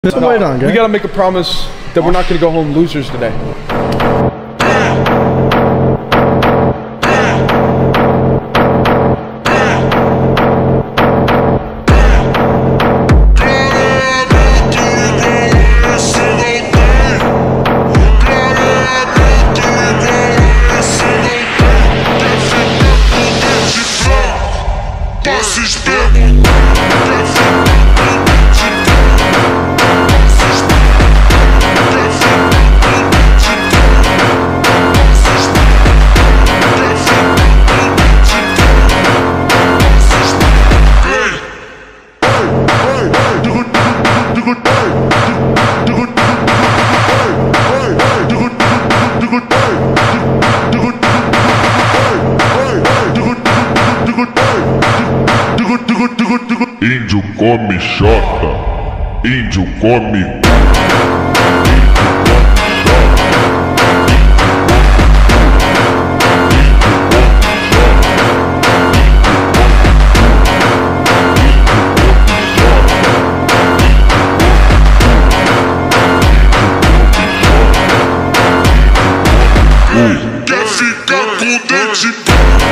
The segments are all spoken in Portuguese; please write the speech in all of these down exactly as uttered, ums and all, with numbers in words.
Put some weight on, guys. We gotta make a promise that we're not gonna go home losers today. Índio come xota, índio come. Quer ficar com dente?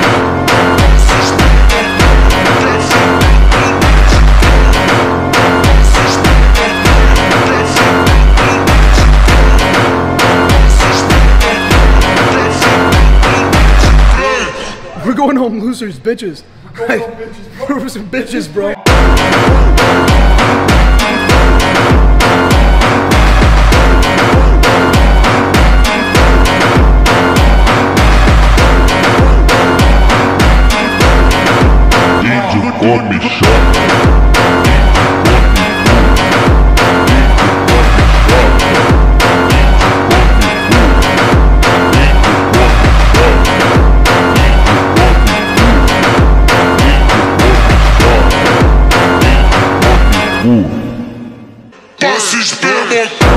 We're going home losers, bitches. We're going home bitches, bro. We're some bitches, bro. Índio come xota. Passe esperma.